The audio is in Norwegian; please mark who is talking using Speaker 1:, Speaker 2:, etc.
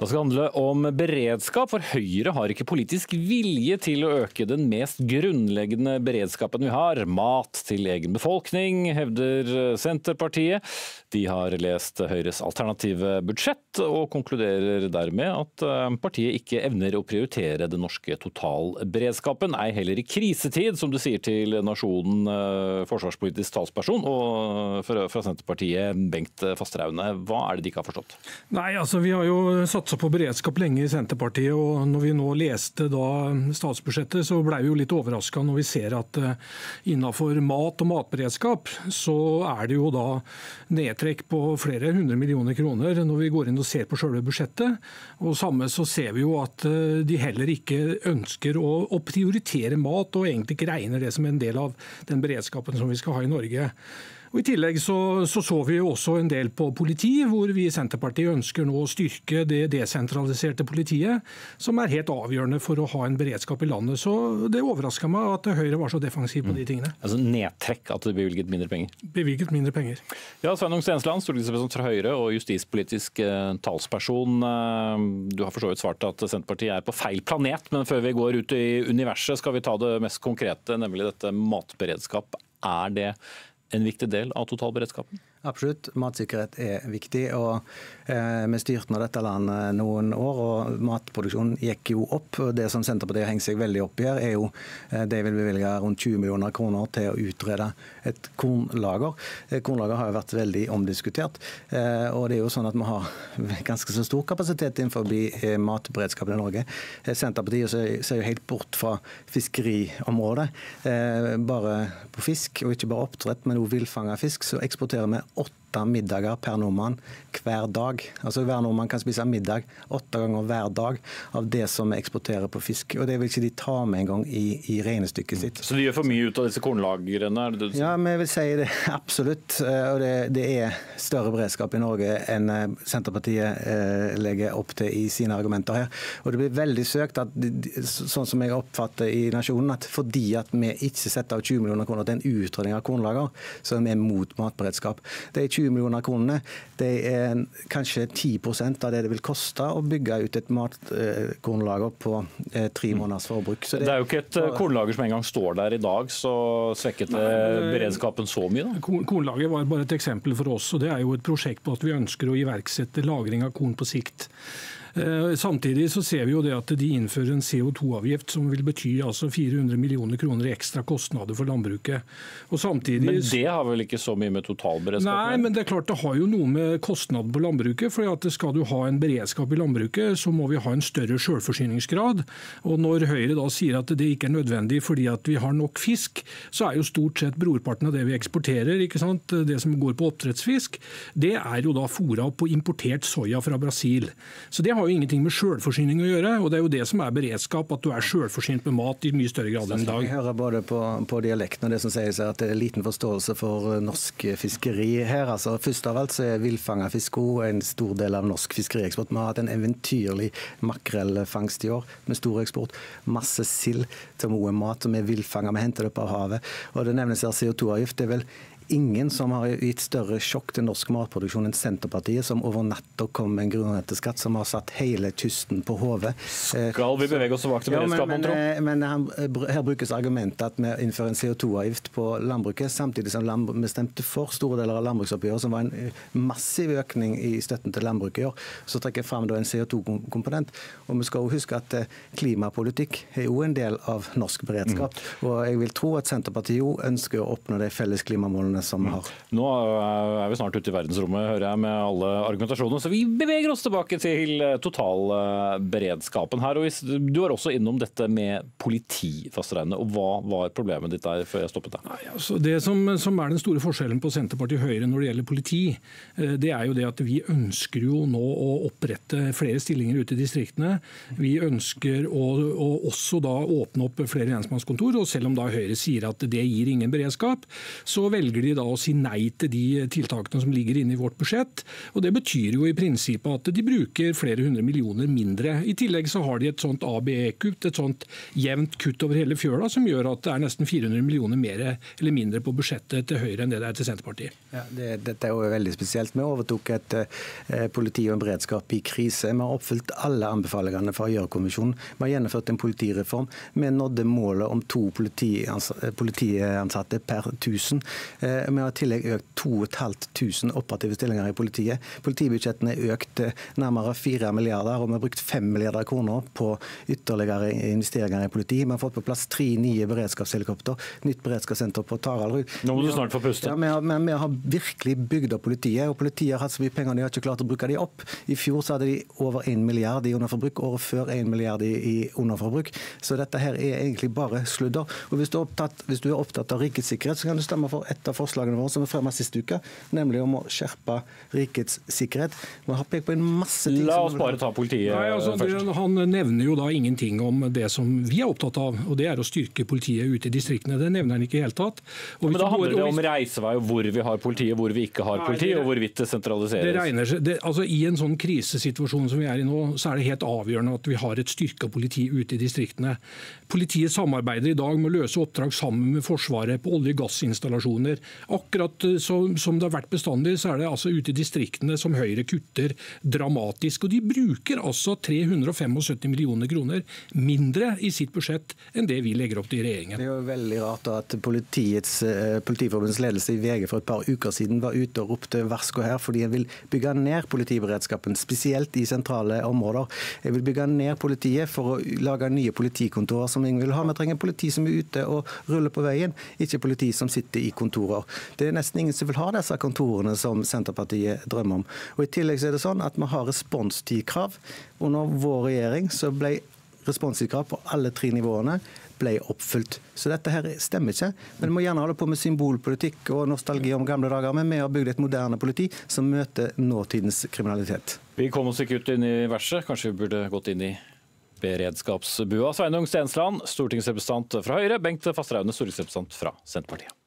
Speaker 1: Det skal handle om beredskap, for Høyre har ikke politisk vilje til å øke den mest grunnleggende beredskapen vi har. Mat til egen befolkning, hevder Senterpartiet. De har lest Høyres alternative budsjett og konkluderer dermed at partiet ikke evner å prioritere den norske totalberedskapen, ei heller i krisetid, som du sier til Nasjonen, forsvarspolitisk talsperson, og fra Senterpartiet, Bengt Fasteraune. Hva er det de ikke har forstått?
Speaker 2: Nei, altså vi har jo satset på beredskap lenge i Senterpartiet, og når vi nå leste statsbudsjettet, så ble vi jo litt overrasket når vi ser at innenfor mat og matberedskap, så er det jo da nedtrekk på flere 100 millioner kroner når vi går inn og ser på selve budsjettet. Og samme så ser vi jo at de heller ikke ønsker å prioritere mat, og egentlig ikke regner det som en del av den beredskapen som vi skal ha i Norge. Og I tillegg så vi jo også en del på politi, hvor vi i Senterpartiet ønsker nå å styrke det desentraliserte politiet, som er helt avgjørende for å ha en beredskap i landet. Så det overrasket meg at Høyre var så defensiv på de tingene.
Speaker 1: Altså nedtrekk, at det bevilget mindre penger?
Speaker 2: Bevilget mindre penger. Ja,
Speaker 1: Sveinung Stensland, stortingsrepresentant fra Høyre og justispolitisk talsperson. Du har for så vidt svart at Senterpartiet er på feil planet, men før vi går ut i universet, skal vi ta det mest konkrete, nemlig dette matberedskap. Er det en viktig del av totalberedskapen?
Speaker 3: Absolutt. Matsikkerhet er viktig, og vi styrte nå dette landet noen år, og matproduksjonen gikk jo opp. Det som Senterpartiet henger seg veldig opp i her, er jo de vil bevilge rundt 20 millioner kroner til å utrede et kornlager. Kornlager har jo vært veldig omdiskutert, og det er jo sånn at vi har ganske så stor kapasitet innenfor matberedskapen i Norge. Senterpartiet ser jo helt bort fra fiskeriområdet. Bare på fisk, og ikke bare oppdrett, men også villfanget fisk, så eksporterer vi 8 middager per nordmann hver dag. Altså hver nordmann kan spise middag 8 ganger hver dag av det som vi eksporterer på fisk. Og det vil ikke de ta med en gang i regnestykket sitt.
Speaker 1: Så de gjør for mye ut av disse kornlagrene? Er det det?
Speaker 3: Ja, vi vil si det absolutt. Og det er større beredskap i Norge enn Senterpartiet legger opp til i sine argumenter her. Og det blir veldig søkt, at, sånn som jeg oppfatter i Nasjonen, at fordi at vi ikke setter av 20 millioner kroner til en utredning av kornlager, så er vi mot matberedskap. Det er 20 millioner kronene, det er kanskje 10% av det det vil koste å bygge ut et matkornlager på 3 måneders forbruk. Så
Speaker 1: det er jo ikke et kornlager som en gang står der i dag, så svekket det beredskapen så mye da?
Speaker 2: Kornlager var bare et eksempel for oss, og det er jo et prosjekt på at vi ønsker å iverksette lagring av korn på sikt. Samtidig så ser vi jo det at de innfører en CO2-avgift som vil bety altså 400 millioner kroner i ekstra kostnader for landbruket. Og samtidig,
Speaker 1: men det har vel ikke så mye med totalberedskap?
Speaker 2: Nei, men det er klart det har jo noe med kostnader på landbruket. For at skal du ha en beredskap i landbruket, så må vi ha en større selvforsyningsgrad. Og når Høyre da sier at det ikke er nødvendig fordi at vi har nok fisk, så er jo stort sett brorparten av det vi eksporterer, ikke sant? Det som går på oppdrettsfisk, det er jo da fôret på importert soya fra Brasil. Så det har jo ingenting med selvforsyning å gjøre, og det er jo det som er beredskap, at du er selvforsynt med mat i mye større grad enn i dag.
Speaker 3: Jeg hører både på dialekten og det som sies at det er liten forståelse for norsk fiskeri her. Altså, først av alt så er villfanget fisk en stor del av norsk fiskerieksport. Vi har hatt en eventyrlig makrellfangst i år med stor eksport. Masse sild til Moe mat som er villfanget, vi henter det opp av havet. Og det nevnes her CO2-avgift, det er vel ingen som har gitt større sjokk til norsk matproduksjon enn Senterpartiet, som over natt kom med en grunnrenteskatt som har satt hele kysten på hodet.
Speaker 1: Skal vi bevege oss tilbake til beredskap?
Speaker 3: Men her brukes argumentet at vi innfører en CO2-avgift på landbruket, samtidig som vi stemte for store deler av landbruksoppgjøret, som var en massiv økning i støtten til landbruket i år. Så trekker jeg frem en CO2-komponent. Og vi skal jo huske at klimapolitikk er jo en del av norsk beredskap. Og jeg vil tro at Senterpartiet jo ønsker å oppnå de felles klimamålene som vi har.
Speaker 1: Nå er vi snart ute i verdensrommet, hører jeg, med alle argumentasjonene, så vi beveger oss tilbake til totalberedskapen her. Og du var også innom dette med politi, Fasteraune, og hva var problemet ditt der før jeg stoppet deg?
Speaker 2: Nei, altså det som er den store forskjellen på Senterpartiet og Høyre når det gjelder politi, det er jo det at vi ønsker jo nå å opprette flere stillinger ute i distriktene. Vi ønsker å også da åpne opp flere lensmannskontor, og selv om da Høyre sier at det gir ingen beredskap, så velger velger de da å si nei til de tiltakene som ligger inne i vårt budsjett. Og det betyr jo i prinsippet at de bruker flere hundre millioner mindre. I tillegg så har de et sånt ABE-kutt, et sånt jevnt kutt over hele fjøla, som gjør at det er nesten 400 millioner mer eller mindre på budsjettet til Høyre enn det er til Senterpartiet.
Speaker 3: Ja, dette er jo veldig spesielt. Vi overtok et politi og en beredskap i krise. Vi har oppfylt alle anbefalingene fra Gjørv-kommisjonen. Vi har gjennomført en politireform. Vi nådde målet om 2 politiansatte per 1000. Vi har i tillegg økt 2500 operative stillinger i politiet. Politibudsjettene er økt nærmere 4 milliarder, og vi har brukt 5 milliarder kroner på ytterligere investeringer i politi. Vi har fått på plass 3 nye beredskapshelikopter, nytt beredskapssenter på Taraldrud.
Speaker 1: Nå må du snart få puste.
Speaker 3: Ja, men vi har virkelig bygd opp politiet, og politiet har hatt så mye penger, de har ikke klart å bruke de opp. I fjor så hadde de over 1 milliard i underforbruk, året før 1 milliard i underforbruk. Så dette her er egentlig bare sludder. Og hvis du er opptatt av rikets sikkerhet, så kan du stemme for et av forslagene våre som vi fremmet sist uke, nemlig om å skjerpe rikets sikkerhet. Vi har pekt på en masse ting.
Speaker 1: La oss bare ta politiet først.
Speaker 2: Han nevner jo da ingenting om det som vi er opptatt av, og det er å styrke politiet ute i distriktene. Det nevner han ikke i hele tatt.
Speaker 1: Men da handler det om reisevei, hvor vi har politiet, hvor vi ikke har politi, og hvorvidt det sentraliseres.
Speaker 2: Det regner seg. I en sånn krisesituasjon som vi er i nå, så er det helt avgjørende at vi har et styrket politi ute i distriktene. Politiet samarbeider i dag med å løse oppdrag sammen med Forsvaret på olje- og gassinstallasjoner. Akkurat som det har vært bestandig, så er det altså ute i distriktene som Høyre kutter dramatisk. Og de bruker altså 375 millioner kroner mindre i sitt budsjett enn det vi legger opp til i regjeringen.
Speaker 3: Det er jo veldig rart at Politiforbundets ledelse i VG for et par uker siden var ute og ropte varsko her, fordi en vil bygge ned politiberedskapen, spesielt i sentrale områder. Jeg vil bygge ned politiet for å lage nye politikontorer som ingen vil ha. Vi trenger politi som er ute og ruller på veien, ikke politi som sitter i kontorer. Det er nesten ingen som vil ha disse kontorene som Senterpartiet drømmer om. Og i tillegg så er det sånn at vi har responstidkrav. Under vår regjering så ble responstidkrav på alle 3 nivåene ble oppfylt. Så dette her stemmer ikke. Men vi må gjerne holde på med symbolpolitikk og nostalgi om gamle dager, men vi har bygd et moderne politi som møter nåtidens kriminalitet.
Speaker 1: Vi kom oss ikke ut inn i verset. Kanskje vi burde gått inn i beredskapsbua. Sveinung Stensland, stortingsrepresentant fra Høyre. Bengt Fasteraune, stortingsrepresentant fra Senterpartiet.